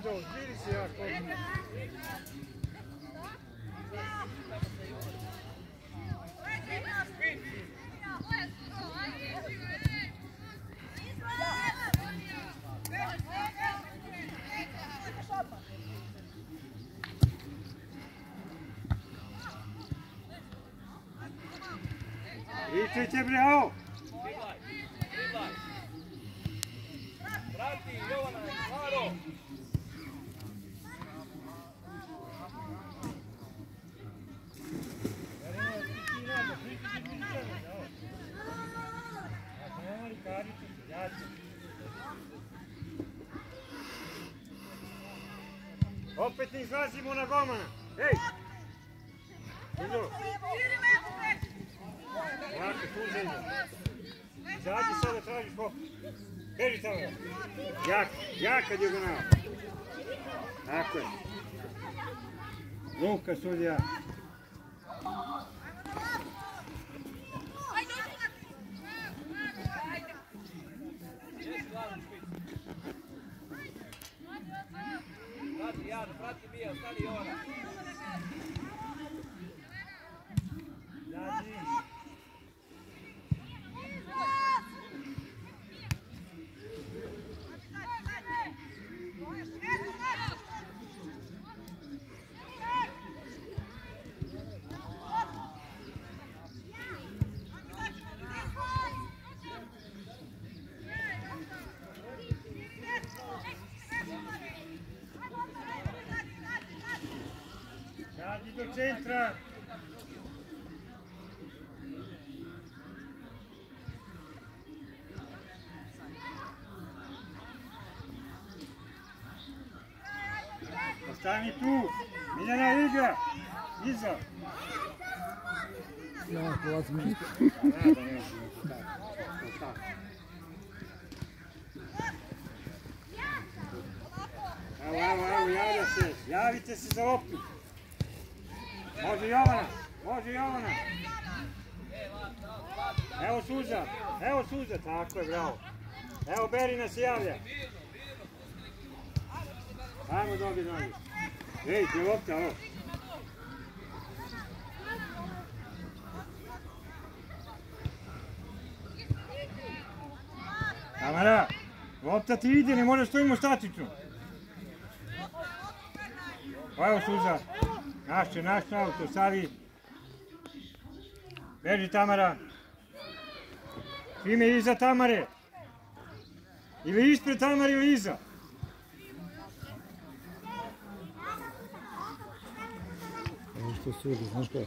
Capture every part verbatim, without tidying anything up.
Rado, zviri se jako. Ičeće bre, o! Vrati, Jovana, Maro! Opet ne izlazimo na golmana. Ej! Idu! Ovako, tuženje. Izađi sada, tražiš hop. Beži tamo. Jak, jaka dijagonala. Tako je. Luka sudija. Prati Janu, prati Mija, ostali Jovana. Jađi. Jađi do centra. Ostani tu. Miljana igra. Iza. Ja, polazim isto. Evo, evo, evo, javlja se. Javite se za loptu. Može Jovana. Može Jovana. Evo Suza. Evo Suza. Tako je, bravo. Evo Berina se javlja. Ajmo dobiti nogi. Ej, ti je lopta, ovo. Tamara, lopta ti ide, ne možeš stojimo statično. Evo Suza. Naš će, naš auto, stavi. Beži Tamara. Svime iza Tamare. Ili ispred Tamare ili iza. Ovo što sudi, znaš ko?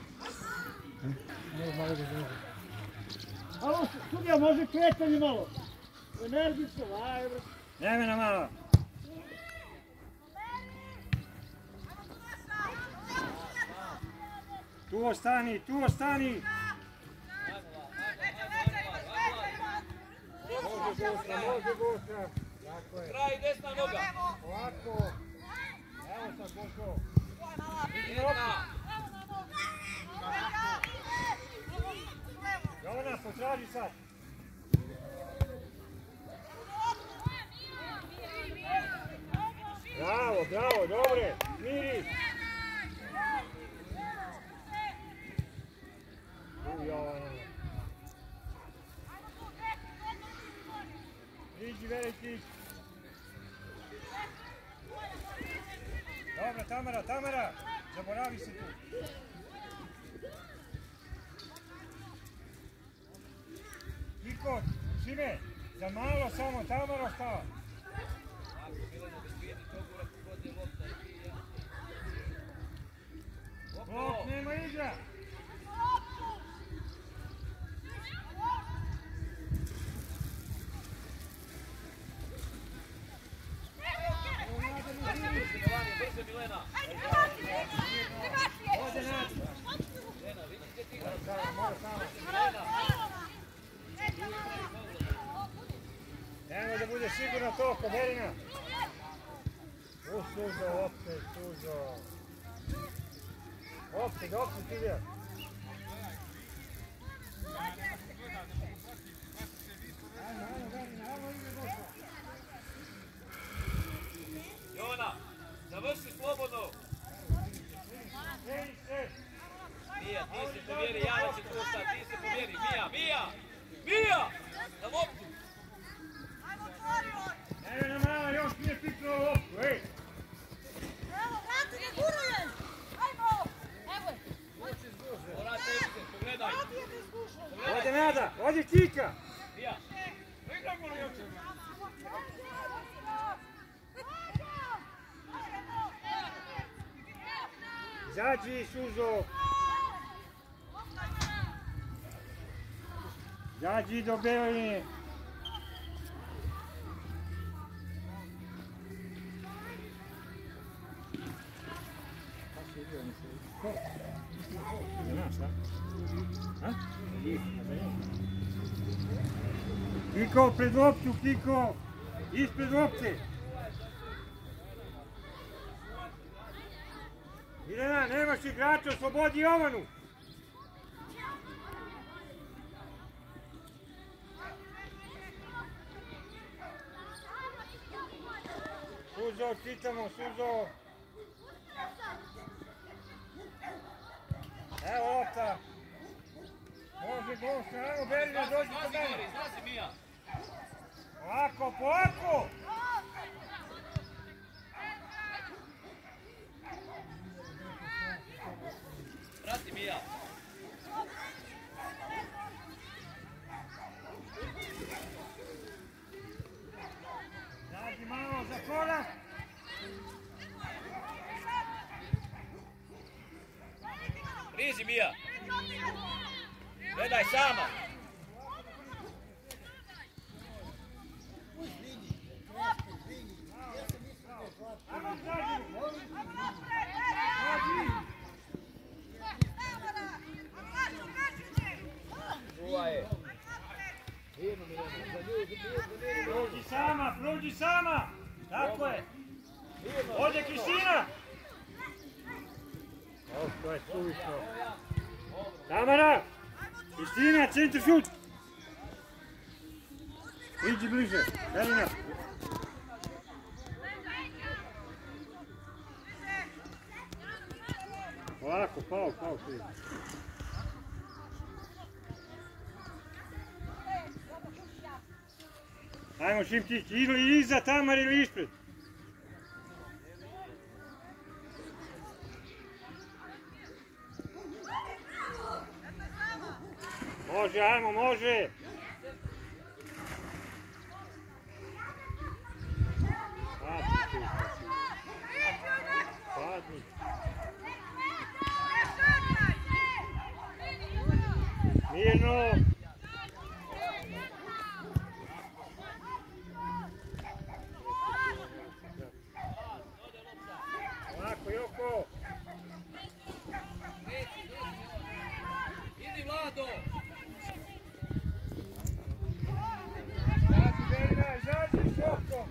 Alo, sudija, može kretanje malo? Energično, aj, bre. Vremena malo. Tu ostani, tu ostani. Može Gosta, može Gosta. Tako je. Kraj desna noga. Ovako. Evo sad Gosto. Jedna. Jovana, potraži sad. Bravo, bravo, dobre. Miri. U Jovana. Priđi Veletić. Dobro, Tamara, Tamara. Zaboravi se tu. Niko, Šime, za malo samo, Tamara stava. Blok, nema igra. Brzo Milena. Ode naći. Milena, vidi gdje ti igraš. Mora sama. Nemoj da bude sigurno to, Kaderina. U, Suzo, opet, Suzo. Opet, opet, Silija. Ajmo, ajmo, Berina, ajmo, ide došla. Jovana. Ode Nada, ode Kika. Mija. Izađi, Suzo. Izađi do Beline. Kiko, pred loptu, Kiko! Ispred lopte! Milena, nemaš igrača, oslobodi Jovanu! Suzo, čitamo, Suzo! Evo lopta! Može Goša, evo Berina, dođi kod mene! Izlazi Mija. Polako, polako! Vrati Mija. Zađi malo za korak! Prizi Mija. Gledaj sama. Čuva je. Prođi sama, prođi sama! Tako je! Ode Kristina! O, to je suvišno. Tamara! Kristina, centar šut! Iđi bliže, Berina! Polako, pao, pao, prije. Ajmo Šimčić, ili iza Tamar ili ispred. Može, ajmo, može. Padni tu, padni. Mirno. Ovako, Joko. Idi Vlado. Izađi Berina, izađi Šoko.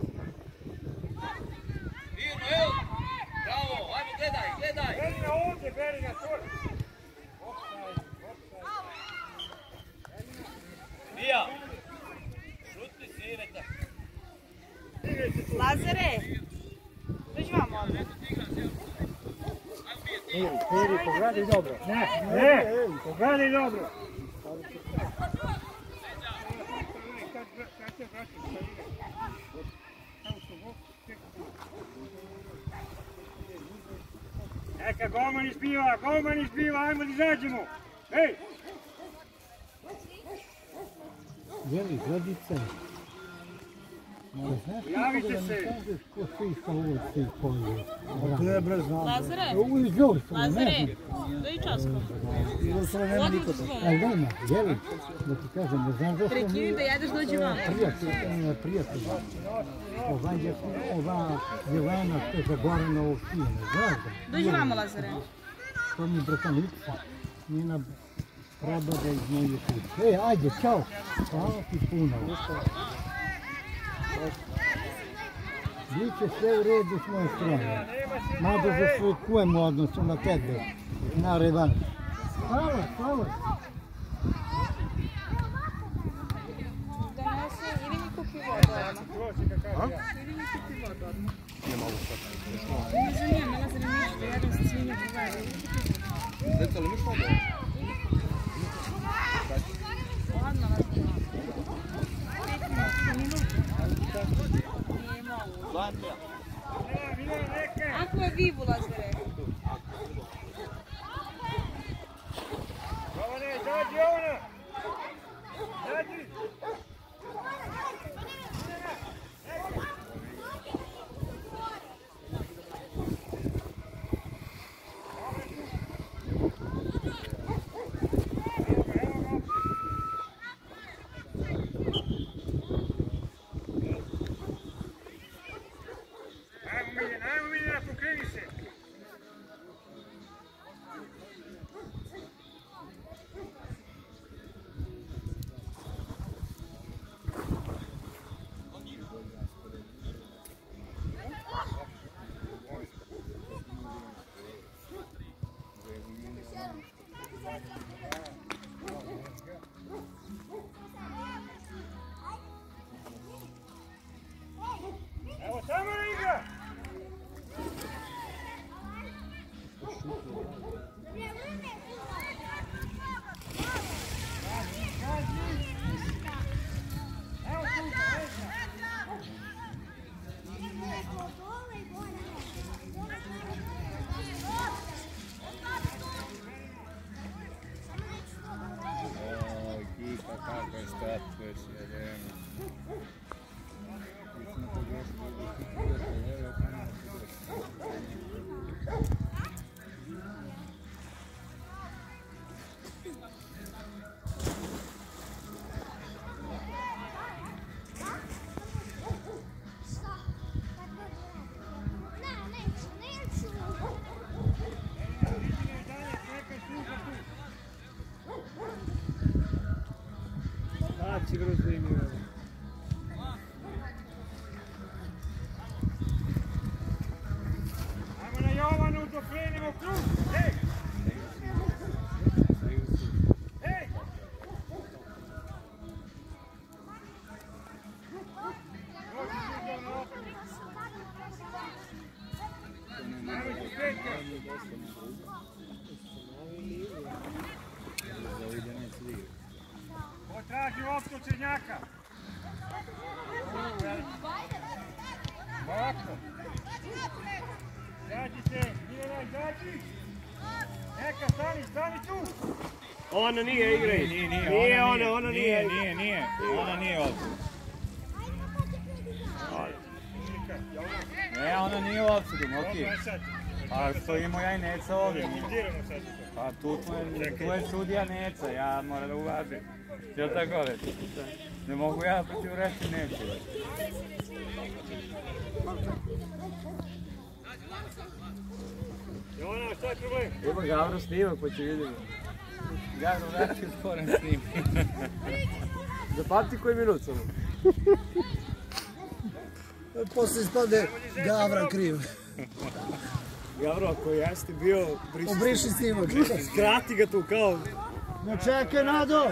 Mirno, evo. Bravo, ajmo gledaj, gledaj. Berina ovdje, Berina, tu. Mija. Šuti sireta. Lazare, dođi vam ovdje. Miri, Miri, pogledaj dobro. Ne, ne, pogledaj dobro. Neka golman izbiva, golman izbiva, ajmo da izađemo. Hej! Jeli, gledice. Javite se. Kažeš ko stiska ovo ti koji. Ne, bre, znam. Lazare, Ovo je Đorsko, ne Lazare, znam. dođi časkom. Ovo nema niko to. Ali nema, jeli, da ti kažem, ne znam zašto mi... Prekini da jedeš, dođi vam. Prijatelj, prijatelj. Ova je, ova Jelena što je zagorena ovog sine, znaš da? Dođi vamo, Lazare. To mi je bratanica, njena prabada iz moje kuće. E, ajde, čao. Hvala ti puno. Biće sve u redu s moje strane. Mada zaslukujem u odnosu na tebe, na revanš. Hvala, hvala. Donesi, idi mi kupi vodu odmah. Idi mi kupi vodu odmah. Ne zanima, Lazare, ništa, jedem sa svinjem pogledaj. Djeca, li mi smo dobro? Ladno, Lazare. Pet minuta, minuta. Nije mogu. Ako je vivu, Lazare. Jovane, dođi Jovana! kako je stat već jedemo. Znači, grozno im je. Ajmo na Jovanu, dok krenimo krug. Hej! Hej! Potraži loptu Černjaka. Ovako. Zađite, Milena, zađi. Neka, stani, stani tu. Ona nije igra. Nije, nije, nije. Nije Ona ona, ona nije. Nije, nije, nije. Ona nije ovdje. Ne, ona nije u opsudu, Moki. Pa stojimo ja i Neca ovdje. Pa tu, je, tu je sudija Neca, ja moram da ulazim. Jel' tako već? Ne mogu ja protiv reći Neće. Jovana, šta je problem? Ima Gavro snimak pa će vidjeti. Gavro vraći u sporen snimak. Zapamti koji minut samo. Poslije ispade Gavra kriv. Gavro, ako jeste bio, briši Obriši snimak. skrati ga tu kao. No čekaj, Nado!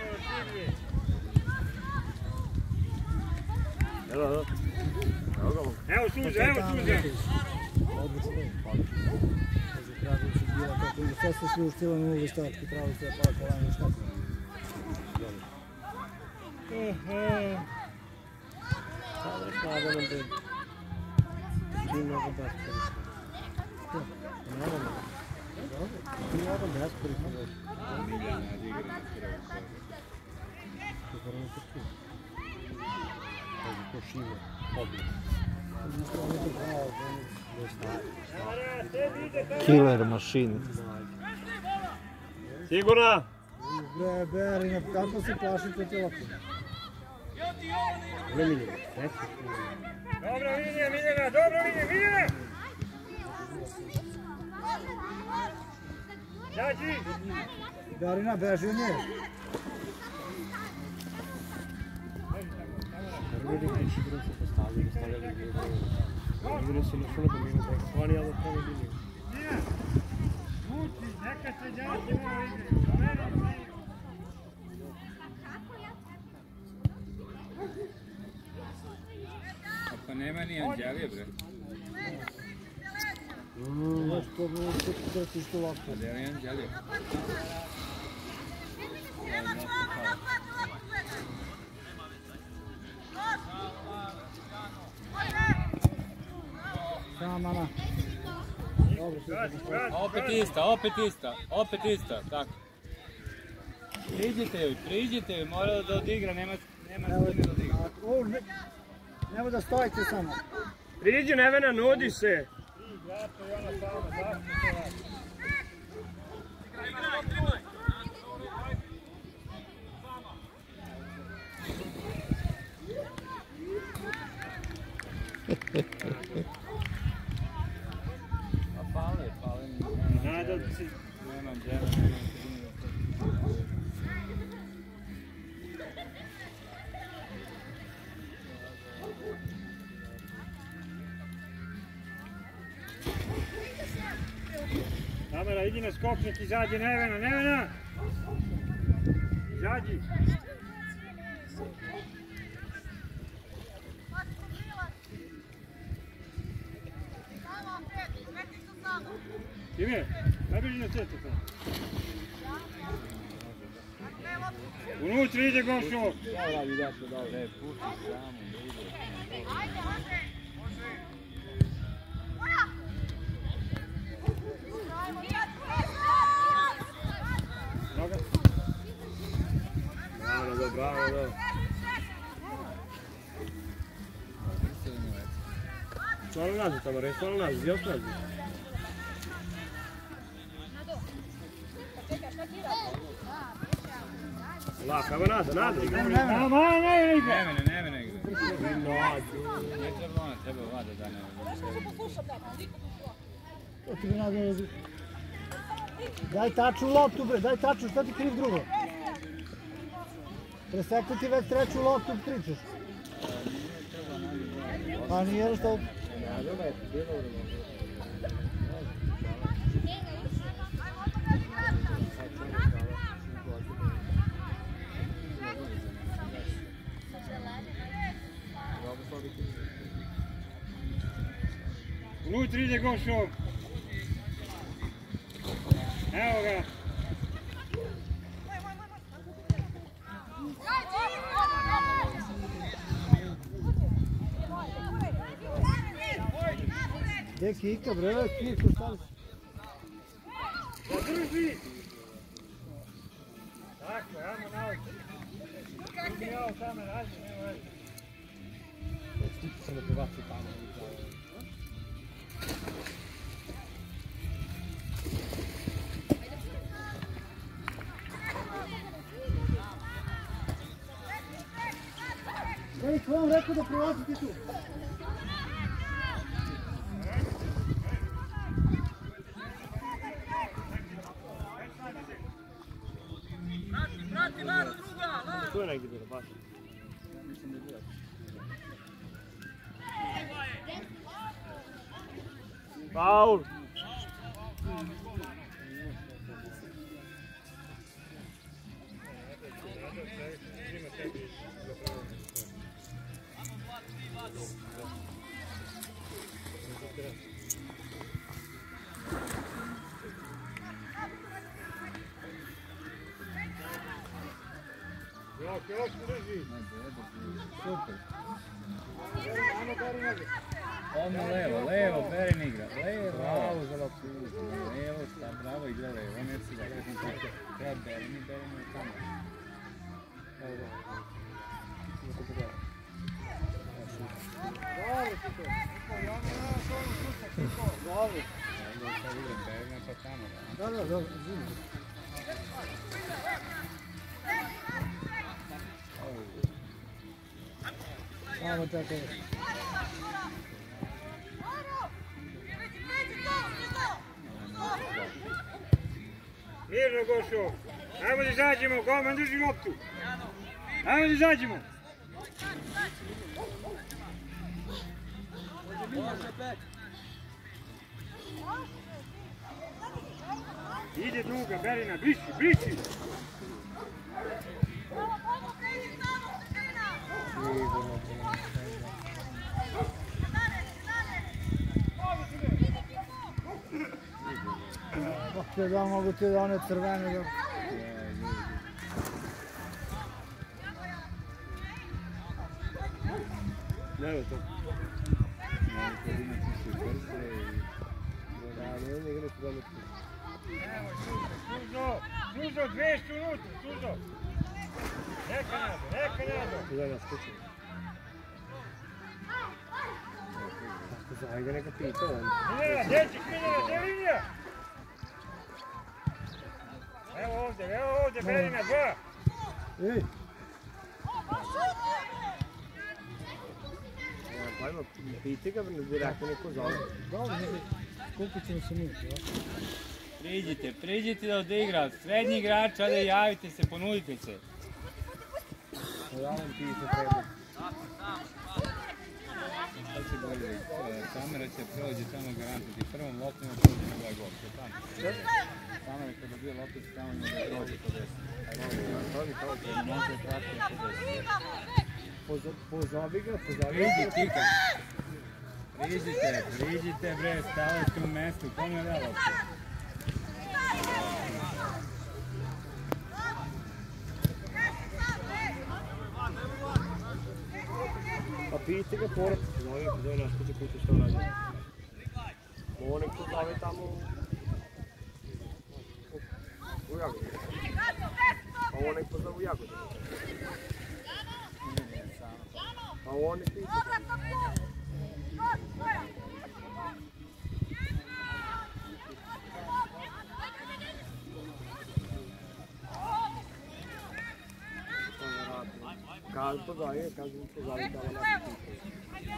Evo, evo. Evo suze, evo suze. Sve se svi uštila na uve statke, pravi se pala kolanje statke. Sada je slabo nam da... Čim mnogo baš koristimo. Naravno. Ti mnogo baš koristimo. Miljana igra na kraju. To prvo se čuje. To šivo. Killer mašin. Sigurna? Bre, Berina, kako se plašite te lopte? Ne Miljana, Dobra linija, Miljana, dobra linija, Miljana! Zađi! Berina, beži od nje. Prvi da tiši gru se postavili, stavljali gru. Igre se na šuna pominu, da hvali, ali prvi liniju. Miljana! Muči, neka se djati malo igre. Do mene igre. Pa nema ni Anđelije, bre. Znaš, to bilo što trčiš tu loptu. A gdje je Anđelije? Sama, mama. Dobro, sve. Opet ista, opet ista, opet ista, tako. Priđite joj, priđite joj, mora da odigra, nema, nema Evo, s time da odigra. o, ne, nemoj da stojite samo. Priđi Nevena, nudi se. Grato i ona sama, zašto to radi? A pale, pale, Nadal si... nema Anđelije, nema Anđelije. Tamara, idi na skoknik, izađi Nevena, Nevena! Izađi! Time, najbliži na cetu to. Unutra ide Gomšo! Radi da se dao, ne, puši samo, da ide. Noga. Bravo. Bravo, da, bravo, da. Stvarno nazi tamo, rej, stvarno nazi, još nazi. Lako, evo nada, nada igra. Ne mene, ne mene igra. Ne mene, ne mene igra. Ne treba ona, treba vada da ne. To ti bi nada ne zdi. Daj taču loptu bre, daj taču, šta ti kriv drugo? Presekli ti već treću loptu, pričaš. Pa nije li što... Unutra ide Gošo. Evo ga. Gdje kika bre, kiku stavi. Zadrži! Tako, ajmo na ovo. Drugi ovo same rađe, nema već. Stići se da prebaci tamo. Ej, ko vam rekao da prolazite tu? Tu je negdje bilo, baš. Faul! Jok, jok, drži. Super. Odmah levo, levo, Berin igra. Levo. Bravo za loptu. Levo, sta, bravo igra levo. On je si ga kretim tako. Treba Berin i Berin je tamo. Evo da. Niko pogledaj. Dobro, super. Dobro. Onda sad igra Berin pa tamo. Da, da, dobro, zim. Samo tako. Mirno Gošo. Ajmo da izađemo, golman drži loptu. Ajmo da izađemo. Ide druga, Berina, briši, briši. Kako da mogu ti da one crvene da... Ne je to. Suzo, Suzo, dve su unutra, Suzo. Neka nado, neka nado. Tu da nas kući. Tako za, ajde neka pita on. Miljana, dječik, Miljana, gdje je linija? Evo ovdje, evo ovdje, Berina, dva. Ej! Pa ima, piti ga, direktno neko zove. Dobro, kupit ćemo se mi. Priđite, priđite da odigra. Srednji igrač, ajde javite se, ponudite se. Javim ti se treba. Sad će bolje, kamera će prođe tamo garantiti. Prvom loptima prođe na ovaj gol. Kamera kada bio loptu će tamo ne da prođe po deset. Može pratiti po deset. Pozovi ga, pozovi Priđi, ga. Kika. Priđite, priđite bre, stavajte u mestu. Kome da loptu? Pa piti ga pored. Pozovi, pozovi naš kuće kuće što radi. Ovo nek pozovi tamo. Ujak. Pa ovo nek pozovu Jagodu. Pa ovo nek piše. Kad pozovu, kad pozovu tamo na piše.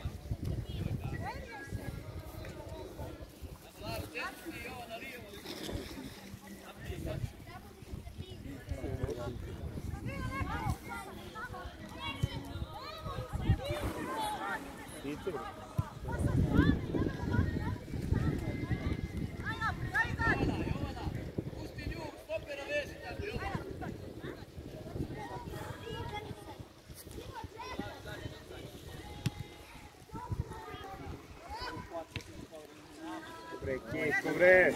Dobre, Kiko, bre!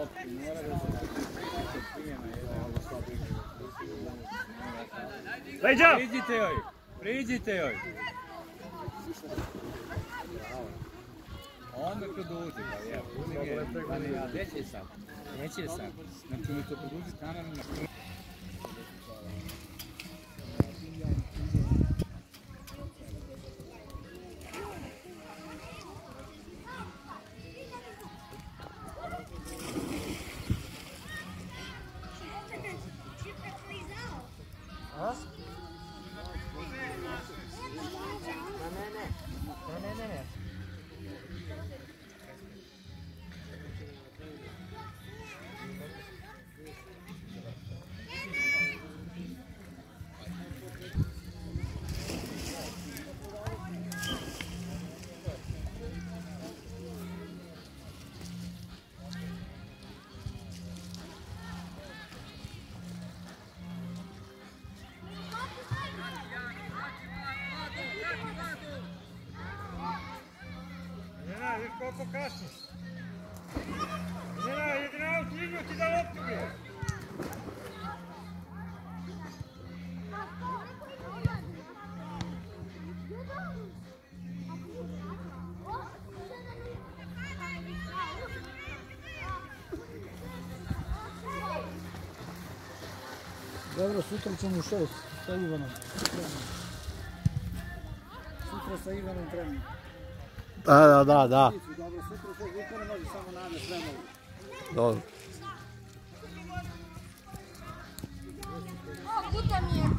Leđa! Priđite joj, priđite joj. Onda produži, pa je, uzim je, pa ne, a gdje će sad? Neće sad. Znači mi to produži kameru na prvi. Koliko kasniš? Njena, jedina aut liniju ti da loptu bio. Dobro, sutra ćemo u šest sa Ivanom. Sutra sa Ivanom trening. Da, da, da, da. Dobro, sutra se Vukane može samo nade sve mogu. Dobro. O, puta mi je.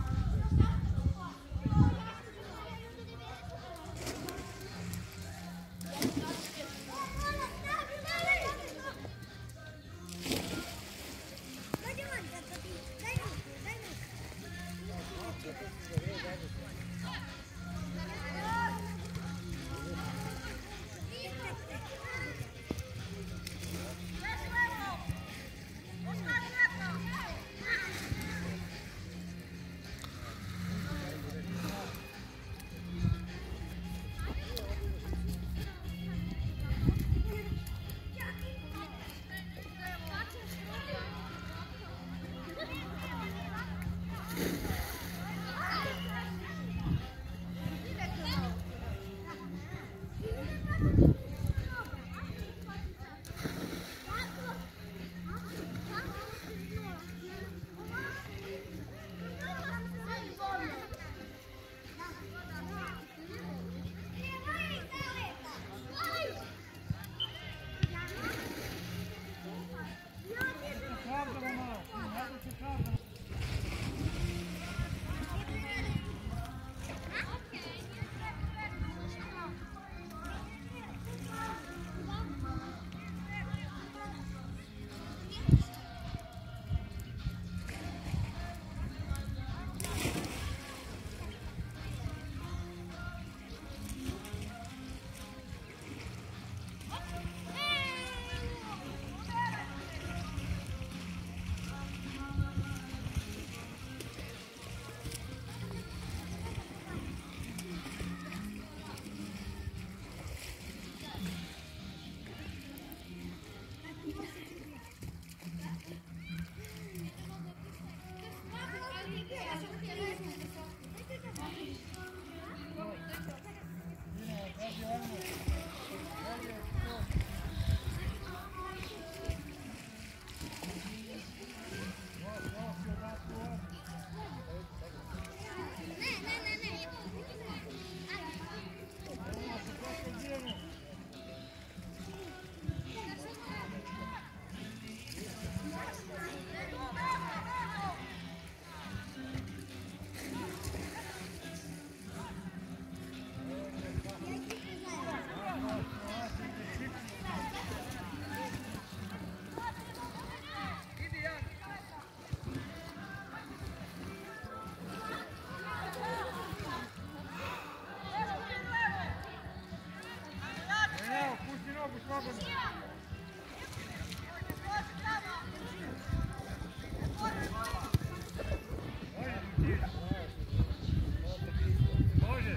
Može.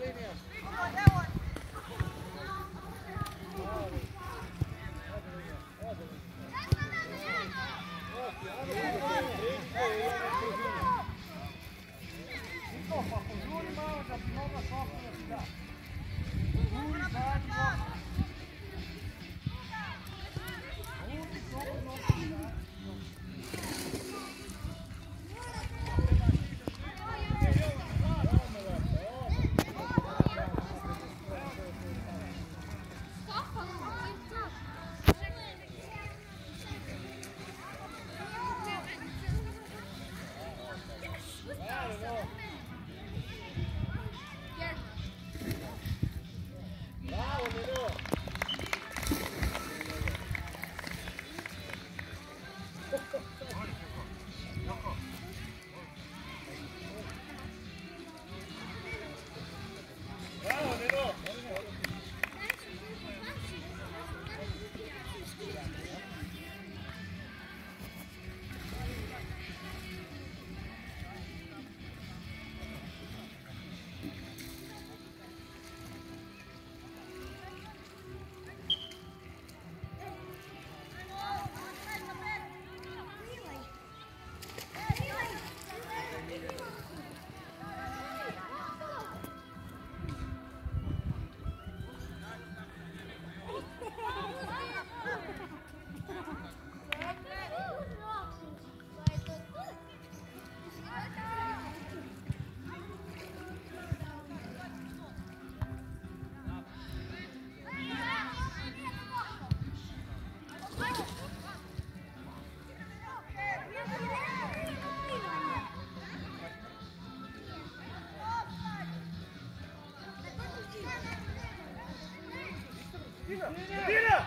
Tira!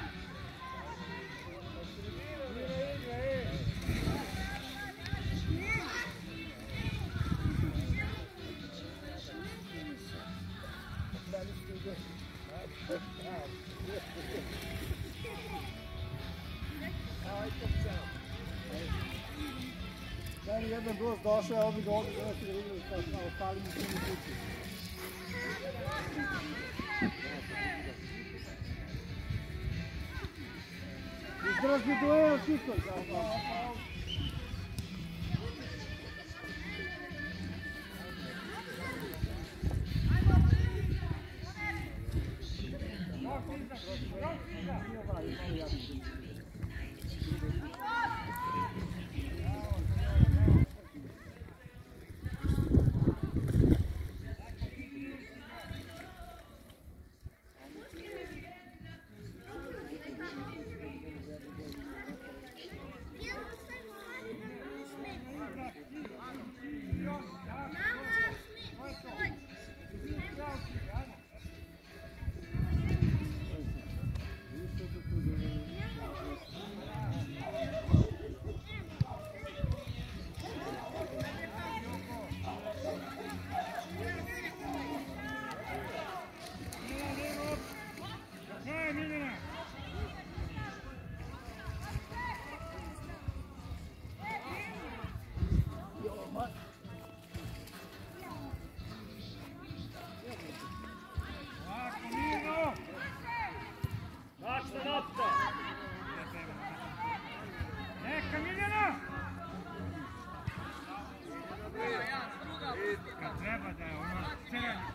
Dan jedan gost došao, a ovi došli, da se vidjeli kao ostali u svim kući. Izdržni duel, Kiko. Treba da je ono crveni.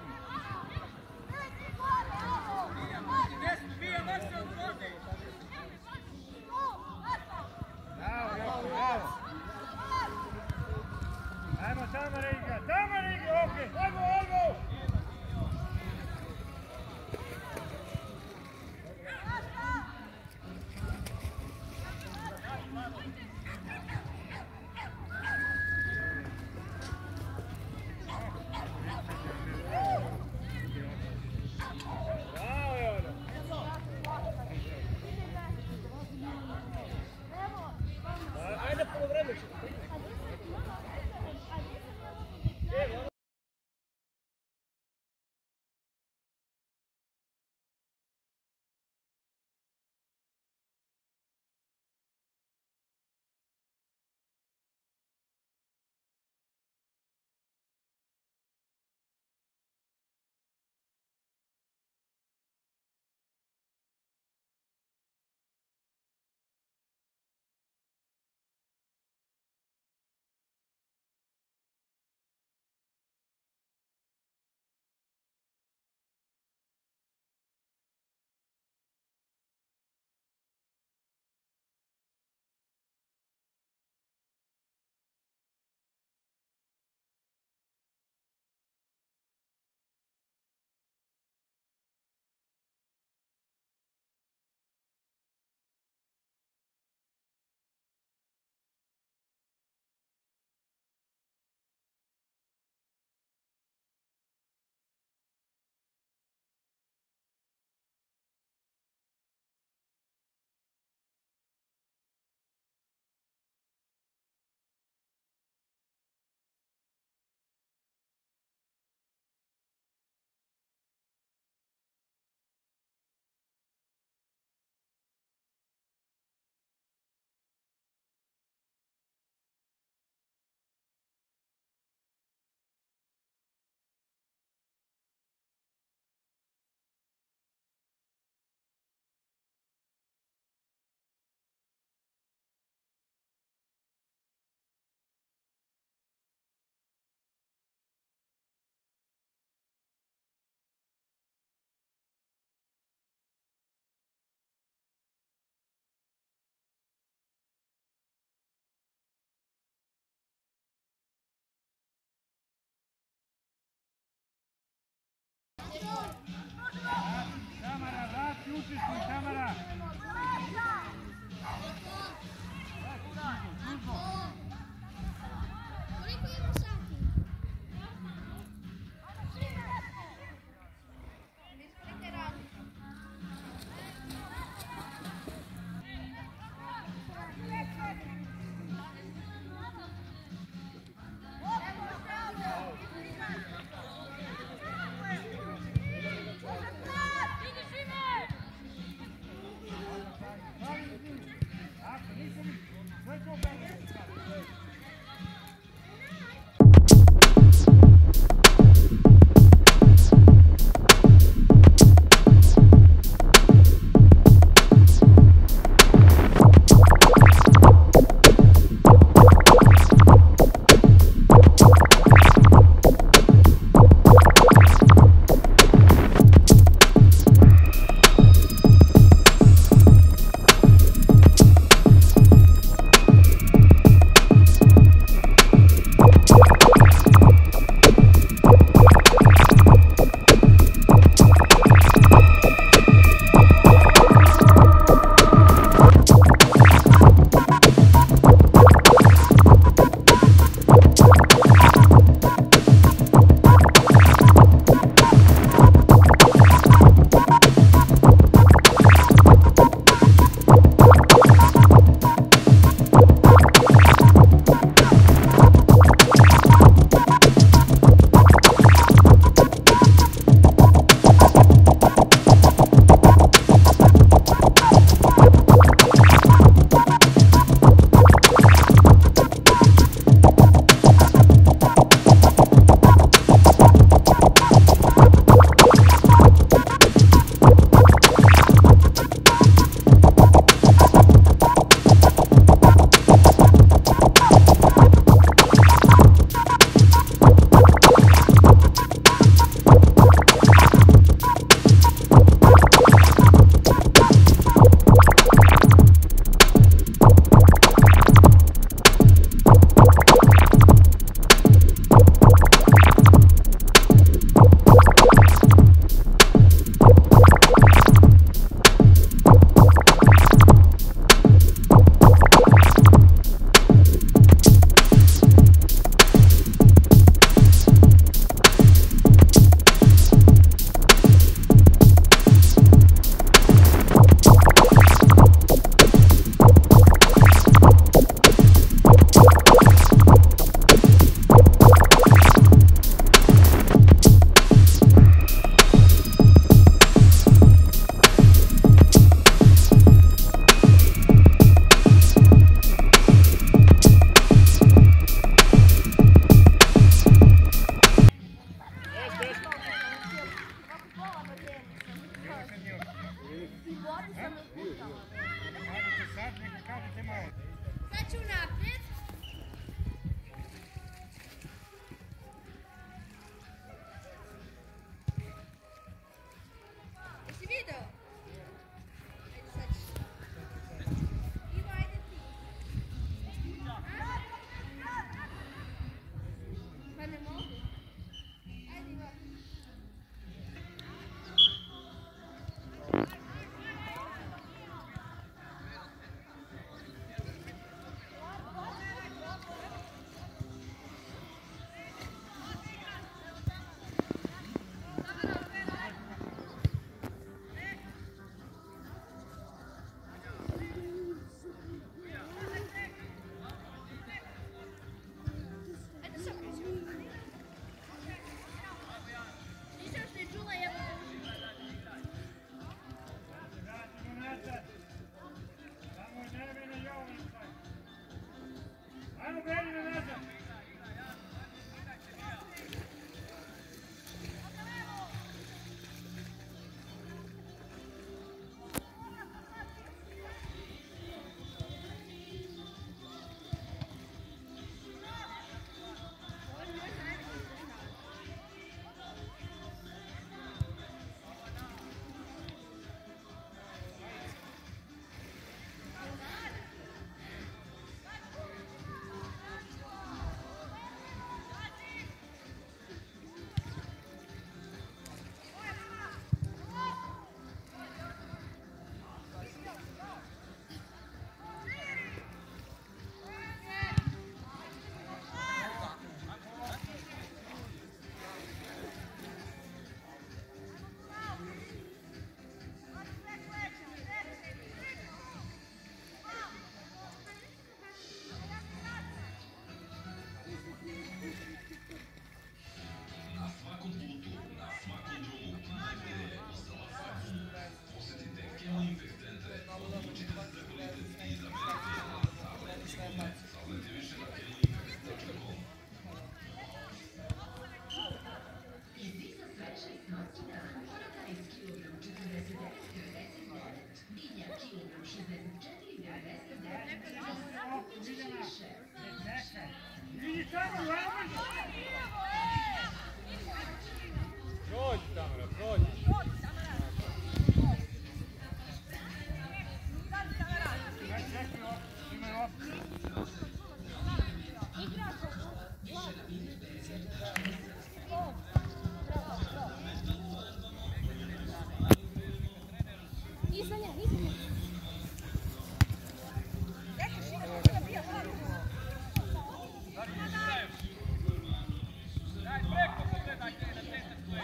Utisni, kamera! Koliko ima sati?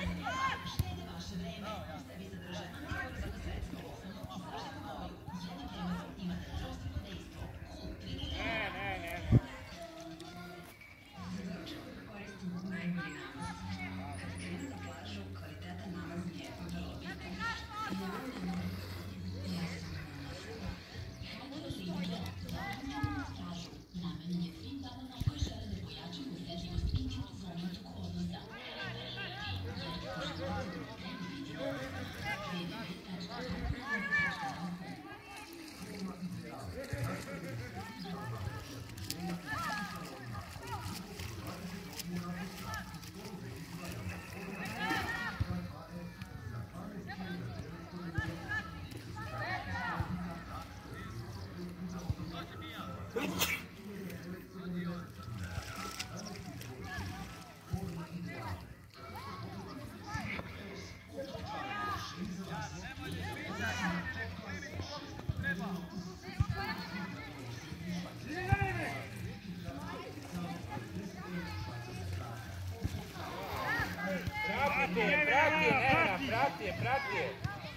Prati je, prati je.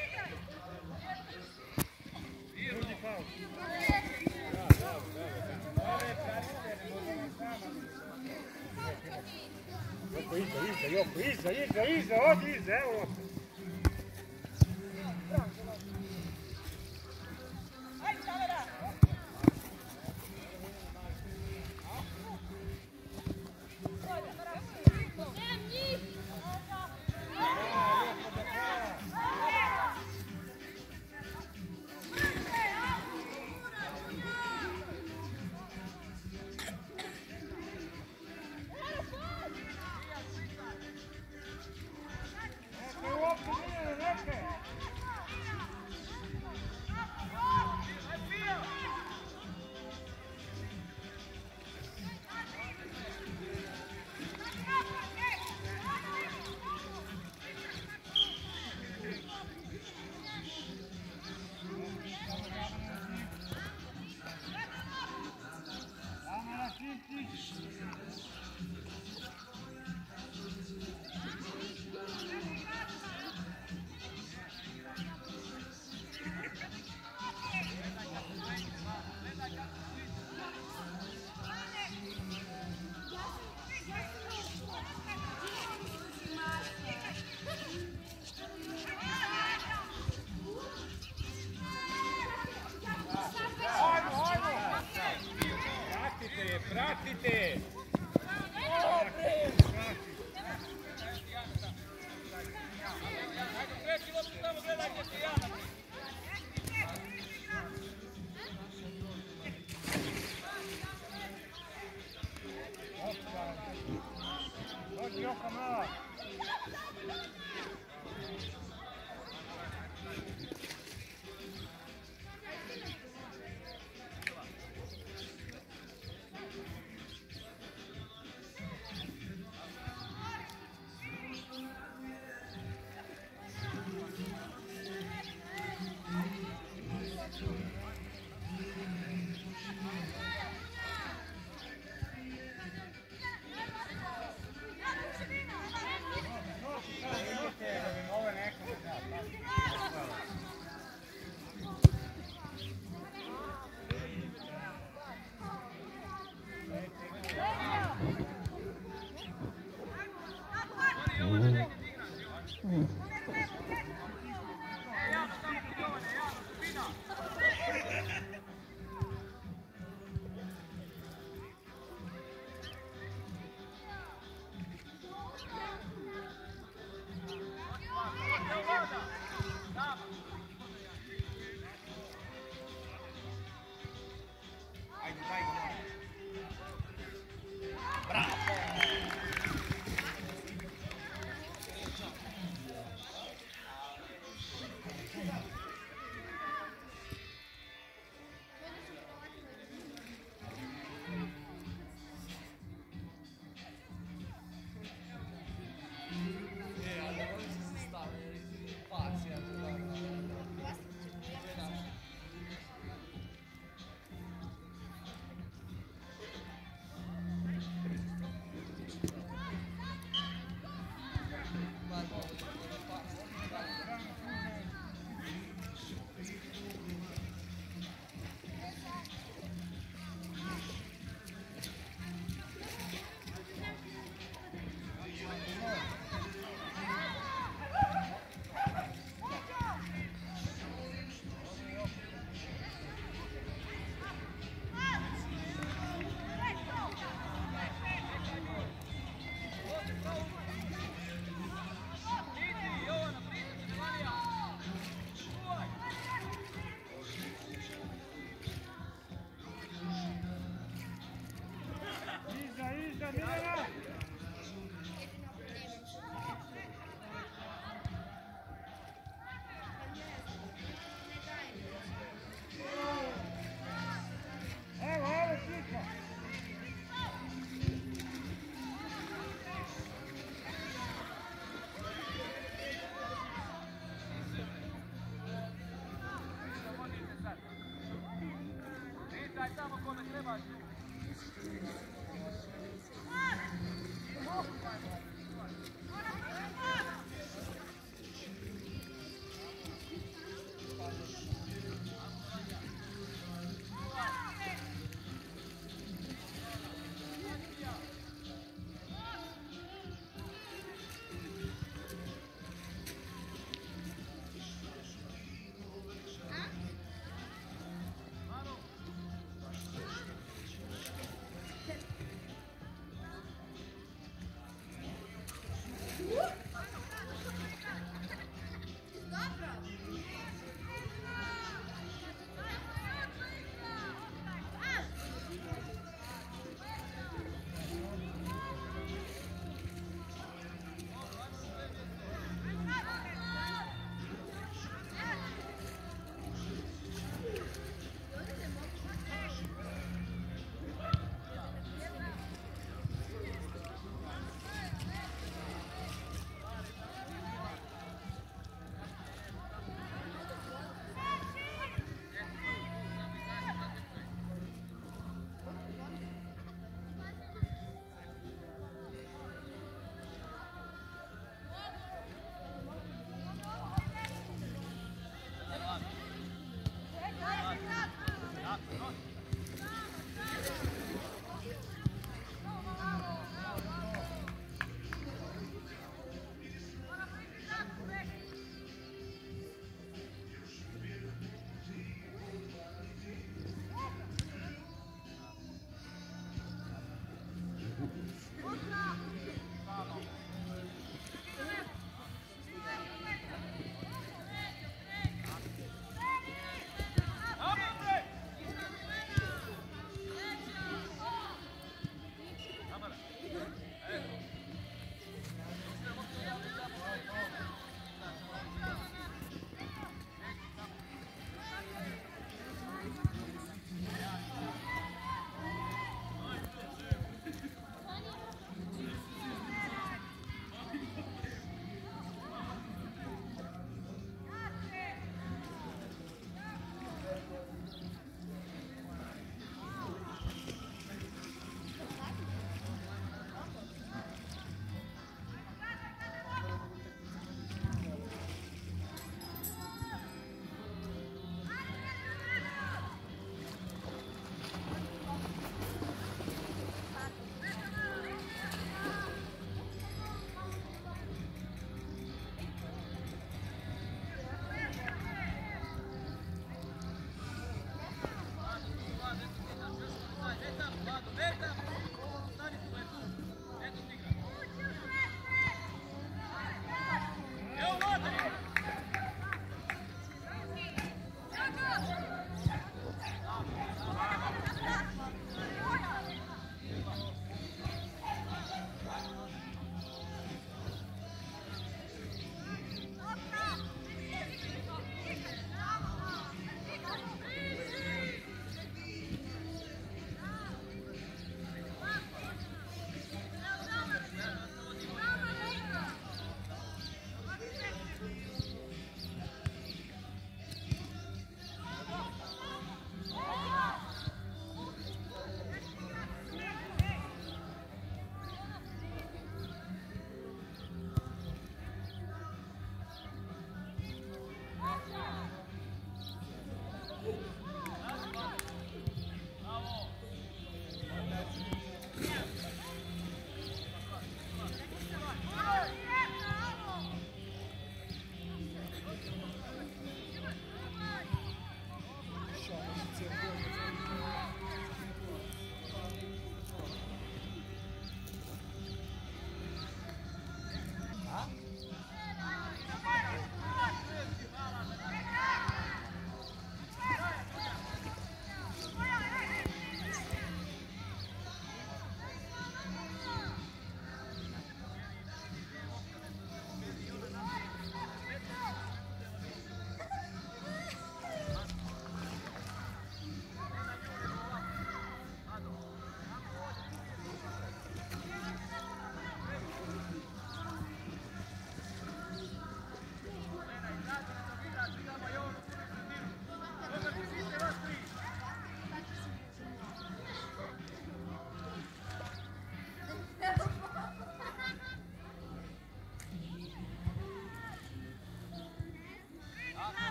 Joko, iza, iza, Joko, iza, iza, iza, odi iza, evo. Pratite! Dođi, Joko, mala!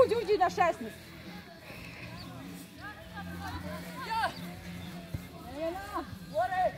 uđi, uđi na šesnaest. Ena, gore!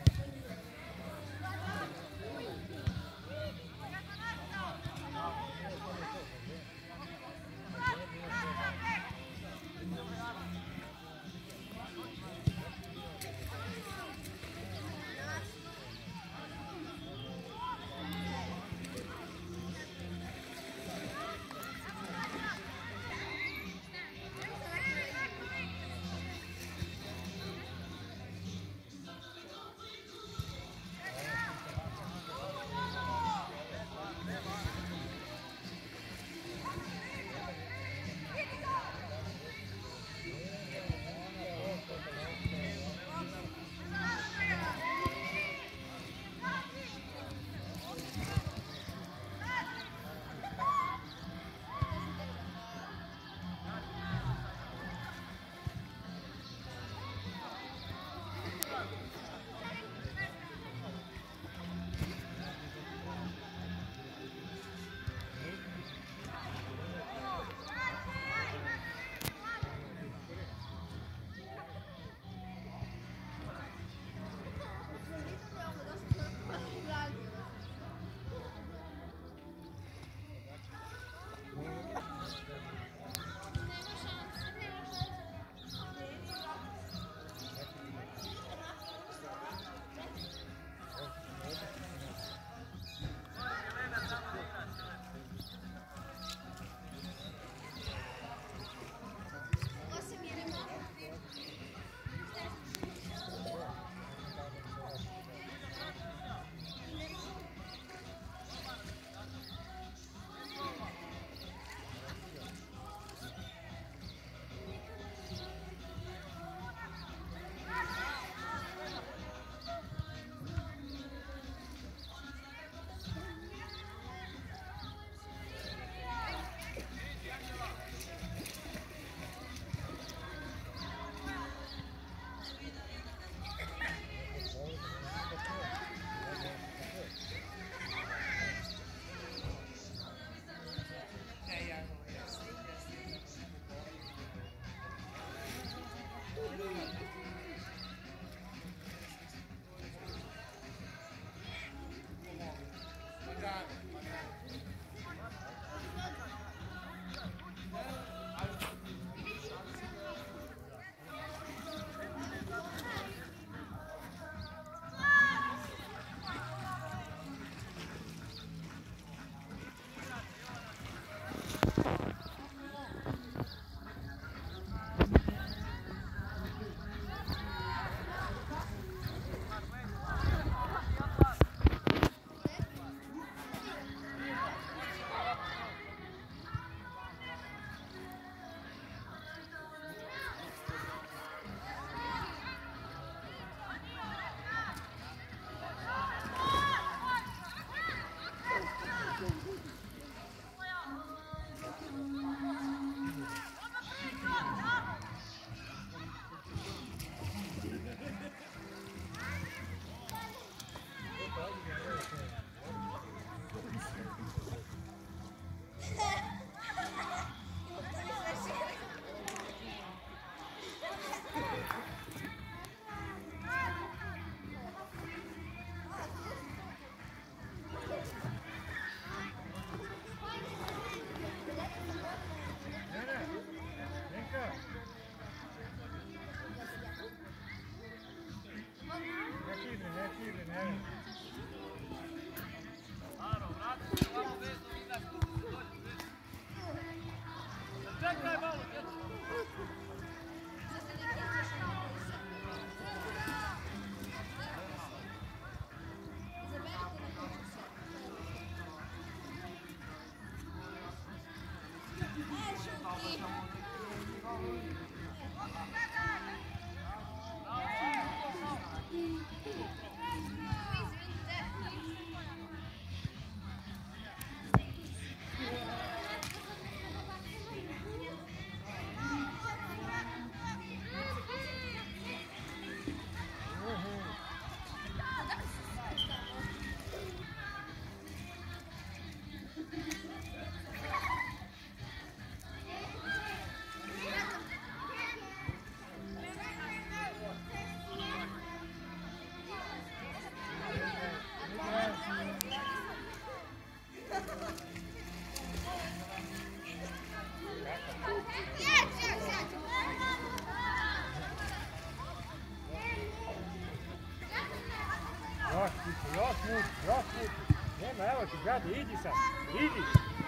muti, još muti, još muti. Nema, evo ti gade, idi sad, idi.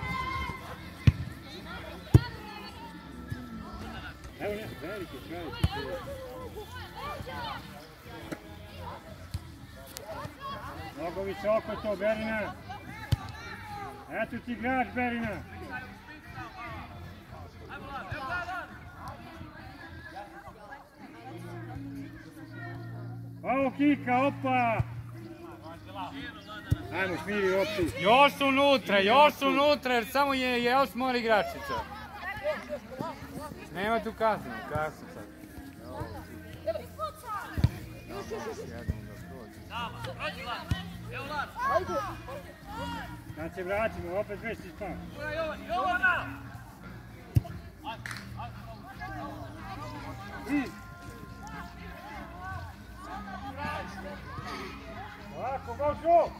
Evo ne, veliki, veliki. Mnogo visoko to, Berina. Eto ti igrač, Berina. Ovo kika, opa! Ajmo, smiri opti. Još su unutra, još su unutra, jer samo je, je osmor igračica. Nema tu kasno, kasno sad. Kad se vratimo, opet već si spao. Ovako, Božo!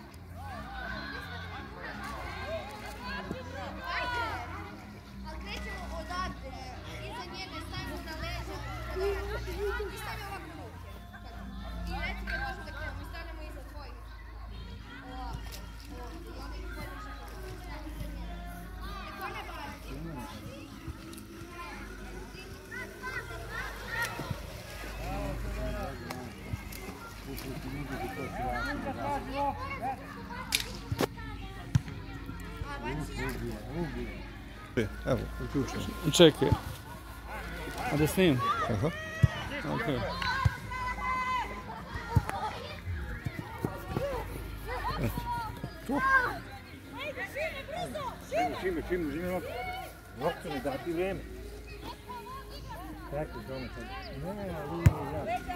Ali krećemo odavde, iza njene, stavimo na leđa i stavimo ovako ruke. I reci kad možemo da krenemo i stavljamo iza tvojih. Ovako, ovdje. I onda ih podižemo. Stavimo iza njene. Neko ne baci. Evo, uključujem. Čekaj. A da snim? Aha. Okej. Čime, čime, čime loptu. Loptu ne dati vrijeme. Tako, doma sad. Ne, ne, ne, ja.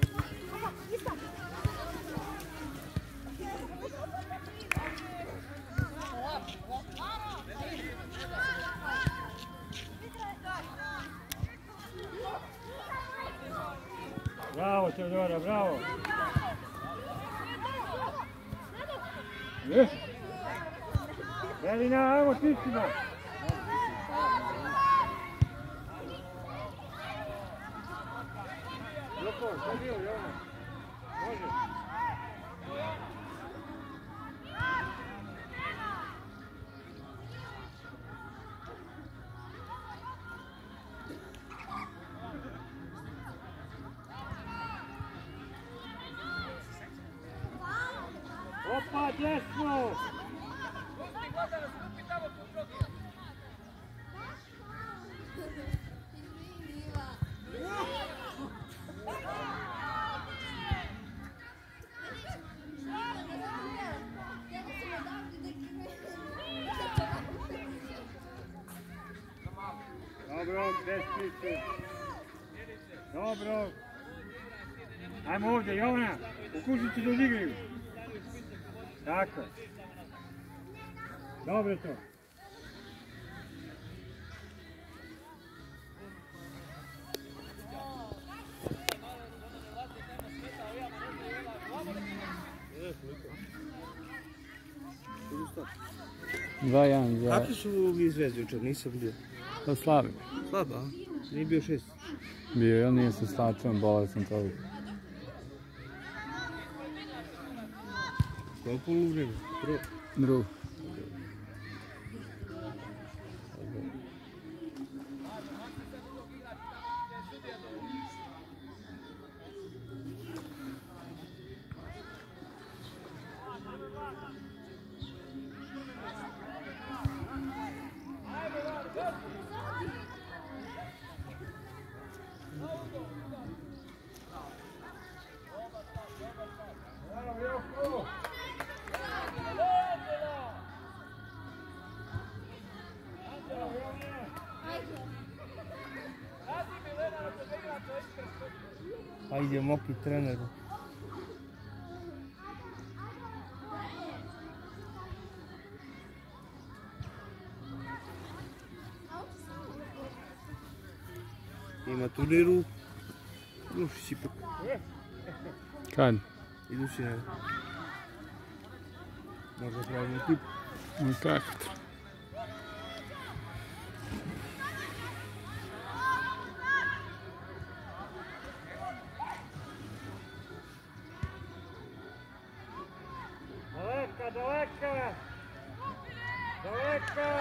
Bravo, Teodora, bravo! Yes. Berina, ajmo čistima! Joko, šta je bio, Jona? Može? Opa, desno! Dobro, desnice. Dobro. Ajmo ovdje, Jovana. Pokušajte da odigraju. Tako. Dobro to. Dva jedan za... Kakvi su ovi zvezde jučer? Nisam bio. To slabi. Slaba, a? Nije bio šest. Bio je, on nije se slačan, bolao sam toliko. Koje polu vreme? Prvo. Drugo. Ajde, moki trener. Ima turniru. Uši si pak. Kad? Idući ne. Možda pravimo tip. No kako to? daleka! Daleka!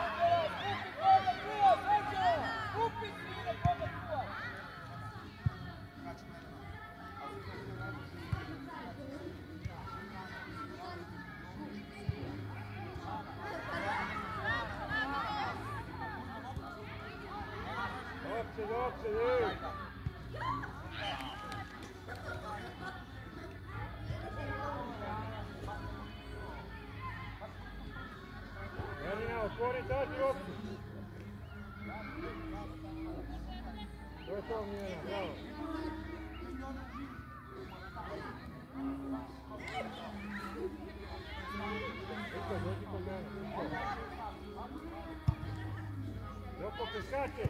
Dobrze, dobrze, już! Janina, otvori tači opću! To je to, Mijana, bravo! Iko, dođi kod mene, Iko! Joko, preskače!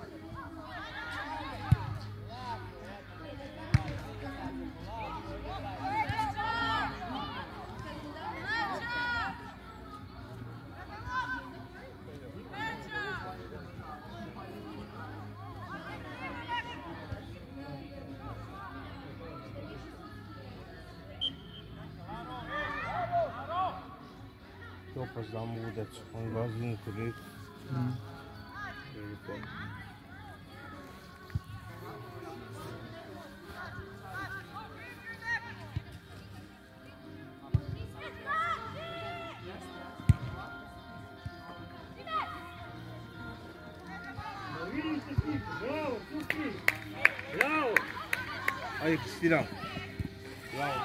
To pa znam u decu, on glazi mu kod njih. Bravo, super! Bravo! Ajde, Kristina. Bravo!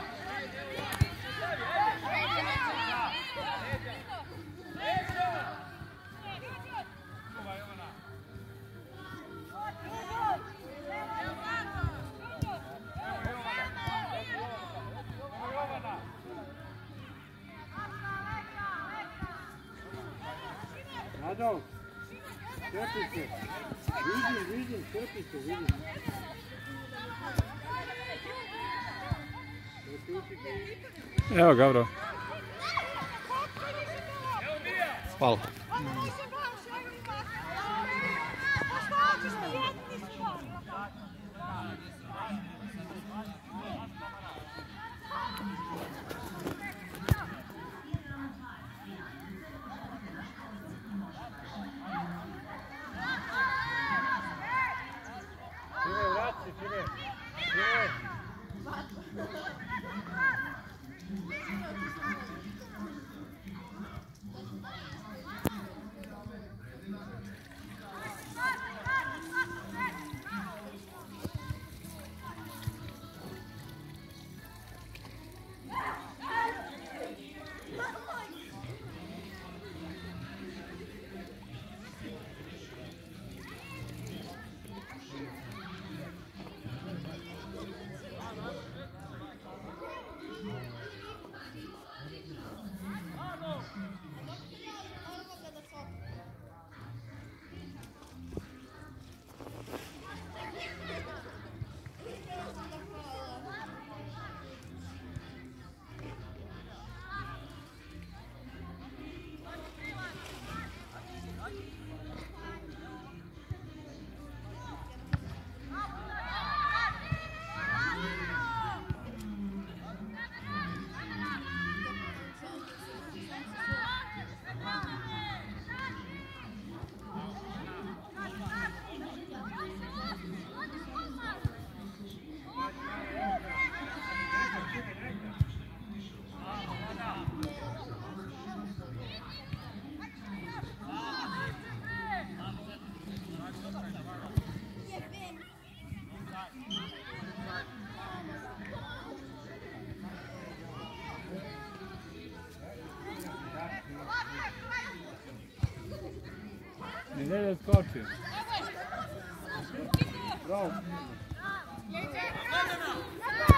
Nado, strpi se. Vidim, vidim, strpi se, vidim. Evo ga, bro. Hvala. Time, vrati, time. Time. Ne da skočim. Bravo.